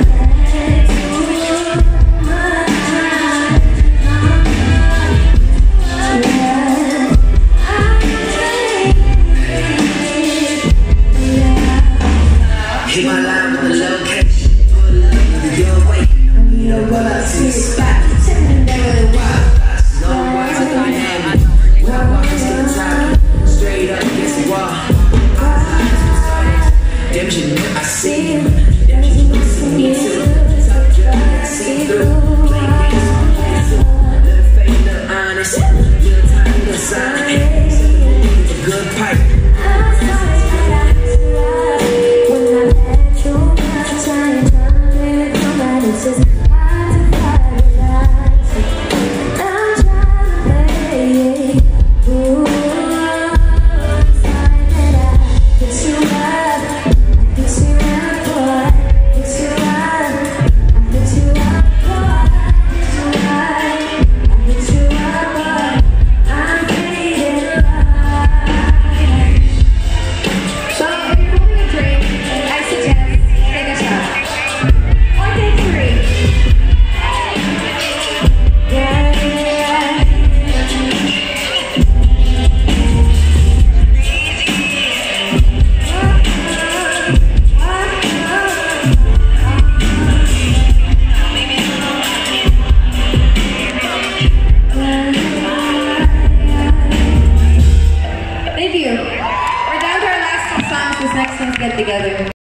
Hit my line with the location. Pull up with your way. You know what I see. Spot. Tell me never wild. No words are gonna have me. When I walk into the top, straight up against the wall. Them you know I see you. Them you know see me too. Top drop, I see through. Play games, play too. Little fake, little honest. Little time, little sign. It's a good pipe. When I met you, I tried to tell me,